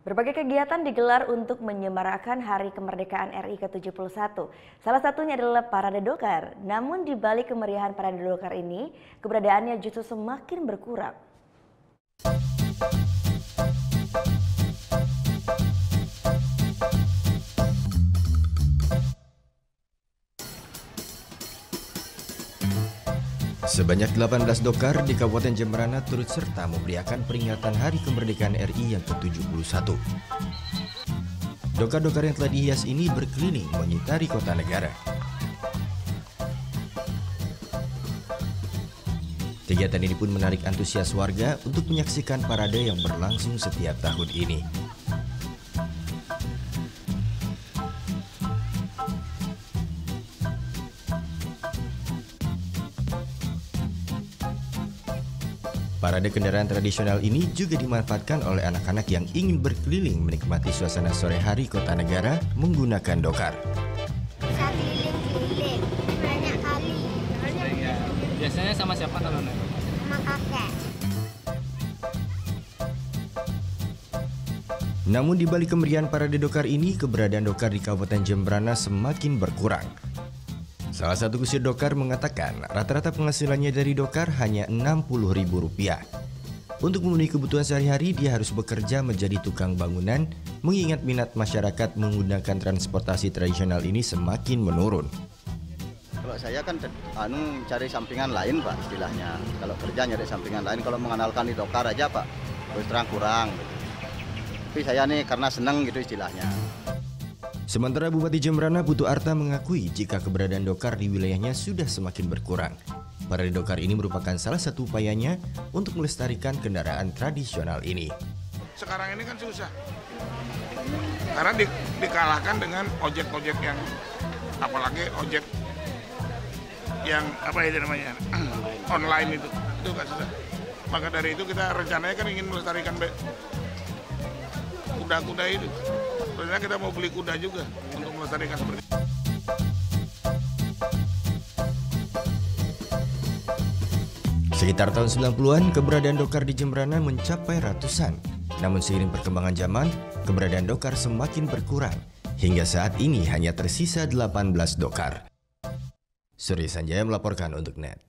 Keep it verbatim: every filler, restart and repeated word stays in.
Berbagai kegiatan digelar untuk menyemarakan Hari Kemerdekaan R I ke tujuh puluh satu. Salah satunya adalah Parade Dokar. Namun di balik kemeriahan Parade Dokar ini, keberadaannya justru semakin berkurang. Sebanyak delapan belas dokar di Kabupaten Jemberana turut serta memeriahkan peringatan Hari Kemerdekaan R I yang ke tujuh puluh satu. Dokar-dokar yang telah dihias ini berkeliling mengitari kota negara. Kegiatan ini pun menarik antusias warga untuk menyaksikan parade yang berlangsung setiap tahun ini. Parade kendaraan tradisional ini juga dimanfaatkan oleh anak-anak yang ingin berkeliling menikmati suasana sore hari kota negara menggunakan dokar. Bisa keliling-keliling, banyak kali. Biasanya sama siapa kalau naik? Sama kakek. Namun di balik kemeriahan parade dokar ini, keberadaan dokar di Kabupaten Jemberana semakin berkurang. Salah satu kusir dokar mengatakan rata-rata penghasilannya dari dokar hanya enam puluh ribu rupiah. Untuk memenuhi kebutuhan sehari-hari, dia harus bekerja menjadi tukang bangunan, mengingat minat masyarakat menggunakan transportasi tradisional ini semakin menurun. Kalau saya kan anu cari sampingan lain Pak istilahnya. Kalau kerja nyari sampingan lain, kalau mengandalkan di dokar aja Pak, terus terang kurang. Tapi saya nih karena seneng gitu istilahnya. Sementara Bupati Jemberana Putu Arta mengakui jika keberadaan dokar di wilayahnya sudah semakin berkurang. Parade dokar ini merupakan salah satu upayanya untuk melestarikan kendaraan tradisional ini. Sekarang ini kan susah, karena di, dikalahkan dengan ojek-ojek yang, apalagi ojek yang apa itu namanya, online itu, itu nggak susah. Maka dari itu kita rencananya kan ingin melestarikan kuda-kuda itu. Sebenarnya kita mau beli kuda juga untuk melestarikan seperti itu. Sekitar tahun sembilan puluhan, keberadaan dokar di Jemberana mencapai ratusan. Namun seiring perkembangan zaman, keberadaan dokar semakin berkurang. Hingga saat ini hanya tersisa delapan belas dokar. Surya Sanjaya melaporkan untuk Net.